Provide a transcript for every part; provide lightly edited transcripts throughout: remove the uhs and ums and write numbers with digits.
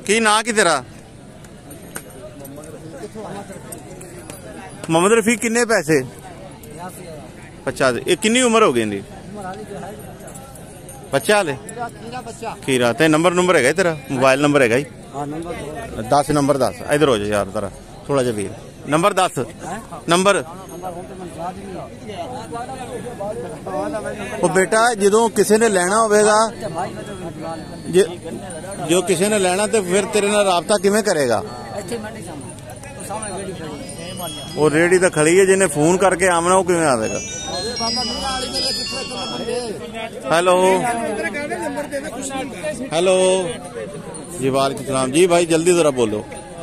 की ना की तेरा? मोहम्मद रफीक किन्ने पैसे? 50। ये किन्नी उम्र हो गई इनकी? बच्चा हाले खीरा। ते नंबर है तेरा? मोबाइल नंबर है? 10 नंबर 10 इधर हो जा यार तेरा थोड़ा जा वीर। Number 10 number. ਉਹ ਬੇਟਾ ਜਦੋਂ ਕਿਸੇ ਨੇ ਲੈਣਾ ਹੋਵੇਗਾ ਜੋ ਕਿਸੇ ਨੇ ਲੈਣਾ ਤੇ ਫਿਰ ਤੇਰੇ ਨਾਲ ਰਾਬਤਾ ਕਿਵੇਂ ਕਰੇਗਾ? ਉਹ ਰੇੜੀ ਤਾਂ ਖੜੀ ਹੈ, ਜਿਹਨੇ ਫੋਨ ਕਰਕੇ ਆਵਣਾ ਉਹ ਕਿਵੇਂ ਆਵੇਗਾ? हेलो हेलो जी वालेकुम सलाम जी। भाई जल्दी जरा बोलो।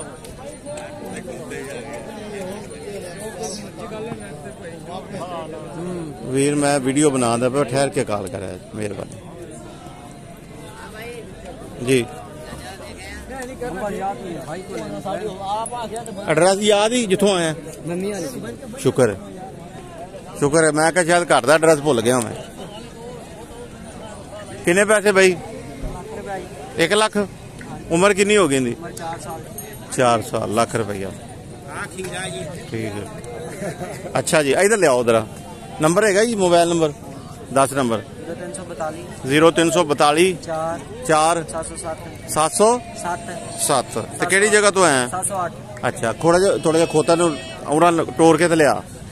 वीर मैं वीडियो बना दा पे ठहर के कॉल करा मेहरबानी जी। एड्रैस याद ही जिथों आया? शुक्र है शुक्र है। मैं क्या शायद घर का एड्रैस भुल गया मैं। किन्ने पैसे भाई? 1 लाख। उम्र कितनी हो गई? 4 साल। लाख रुपया ठीक है। अच्छा जी इधर ले आओ जरा। नंबर है जी मोबाइल नंबर 10 नंबर 0342 4 707। केड़ी जगह तो है? अच्छा थोड़ा जा खोता उड़ा टोर के लिया।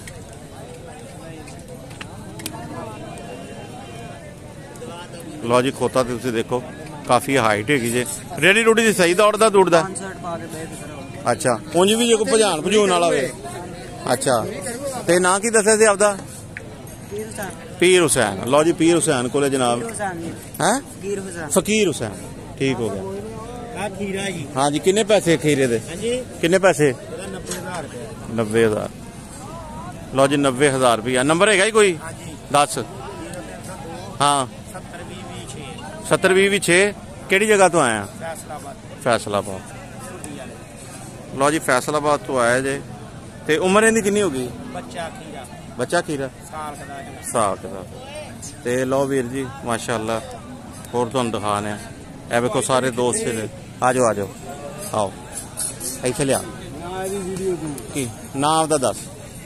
लो जी खोता तुसी देखो काफी हाइट है जी। रेडी रूडी जी सही दौड़दा दूड़दा? अच्छा उंज भी जो भजान भजून वाला होवे। अच्छा ते ना की दस्या सी आपदा? पीर हुसैन। लो जी पीर हुसैन कोले जनाब है फकीर हुसैन ठीक हो गया। हाँ जी किन्ने पैसे खीरे दे? किन्ने पैसे? 90,000। लो जी 90,000 रुपया। नंबर है कोई? 10 हाँ 70-20-6। केड़ी जगह तो आया? फैसलाबाद। लो जी फैसलाबाद तो आया जे। ते उम्र इनकी कितनी होगी? बच्चा खीरा साल का। ते लो वीर जी माशाअल्लाह होर तुहानू दिखाने ए वेखो सारे दोस्त ने। आ जाओ आओ इत्थे लिया की नाम दा दस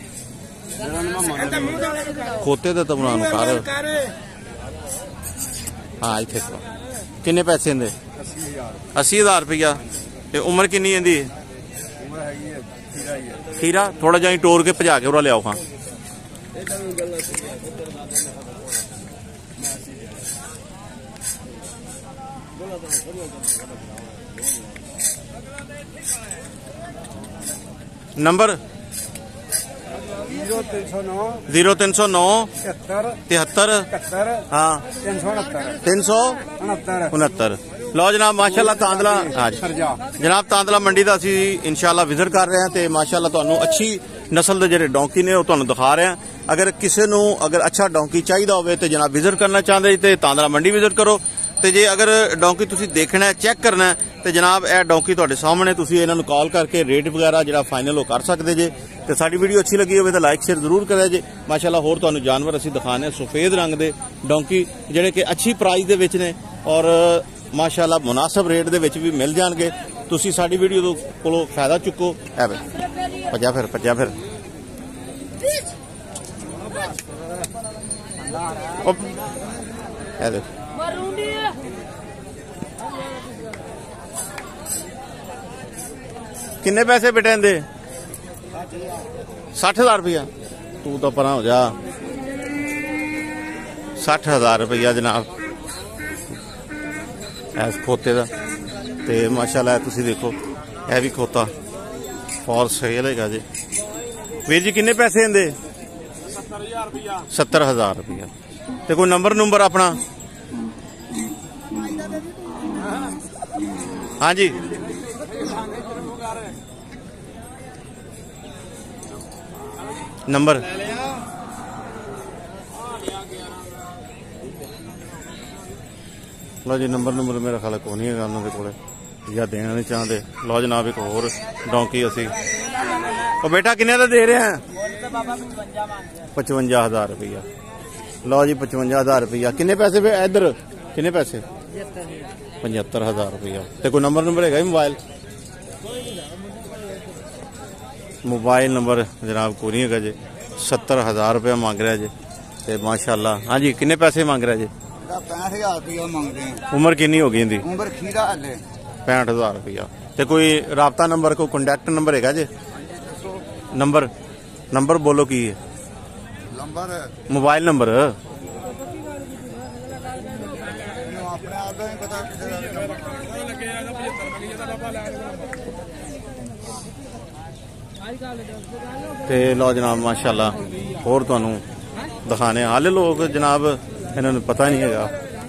खोते दे तो बनाने कर। हाँ इत्थे किन्ने पैसे इंदे? 80,000 रुपया। उम्र किन्नी इंदी? खीरा थोड़ा जा टोर के भजा के उरा लियाओ। हाँ नंबर 0309 73 हाँ 369। लो जनाब माशाअल्लाह तांदला जनाब तांदला मंडी का असी इंशाअल्लाह विजिट कर रहे हैं। तो माशाअल्लाह तुहानू अच्छी नस्ल के जिहड़े डोंकी ने तुहानू दिखा रहे हैं। अगर किसी नू अगर अच्छा डोंकी चाहिए होवे तो जनाब विजिट करना चाहते तो तांदला मंडी विजिट करो। तो जे अगर डोंकी तुसी देखना है चेक करना है तो जनाब यह डोंकी तुहाडे सामने तुसी इन्हां नू कॉल करके रेट वगैरह जिहड़ा फाइनल वो कर सकते जे। तो साडी वीडियो अच्छी लगी हो तो लाइक शेयर जरूर करें जे। माशाअल्लाह होर तुहानू जानवर असीं दिखाने सफेद रंग दे डोंकी जिहड़े कि अच्छी प्राइस दे विच ने और माशाअल्लाह मुनासिब रेट दे विच भी मिल जाणगे। तुसी साडी वीडियो कोलों फायदा चुको। भज्जा फिर देखो किन्ने पैसे बेटे इंदे? 60,000 रुपया। तू तो परा हो जा। 60,000 रुपया जनाब इस खोते का। तो माशाअल्लाह तुसी देखो यह भी खोता फॉर सेल है जी। वीर जी किन्ने पैसे इंदे? 70,000 रुपया। तो कोई नंबर अपना? हाँ जी नंबर लो जी नंबर मेरा ख्याल को नहीं है उन्होंने को या देना नहीं चाहते। लो जनाब एक होर डोंकी असी बेटा किन्ने का दे रहे हैं? 55,000 रुपया। लो जी 55,000 रुपया। किन्ने पैसे इधर किन्ने पैसे? 75,000 रुपया। तो कोई नंबर है मोबाइल नंबर जनाब कोई नहीं है जी। 70,000 रुपया मांग रहा जी। तो माशाल्लाह हाँ जी, किन्ने पैसे मांग रहा जी? 65,000 रुपया मंगते हैं। उम्र कितनी हो गई इनकी? उम्र खीरा हले 65,000 रुपया। तो कोई राबता नंबर, कोई कॉन्टैक्ट नंबर है जी? नंबर बोलो की है? मोबाइल नंबर ते लो जनाब माशाल्लाह होर तुहानू दिखाने हाले लोग जनाब इन्होंने पता नहीं है।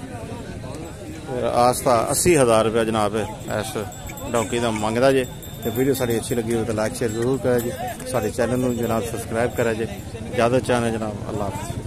आस्ता 80,000 रुपया जनाब इस डॉकी का मंगता जे। तो वीडियो साड़ी अच्छी लगी हो तो लाइक शेयर जरूर करें जी। साढ़े चैनल में जनाब सब्सक्राइब करें जी। ज़्यादा चाहना जनाब। अल्लाह हाफ़िज़।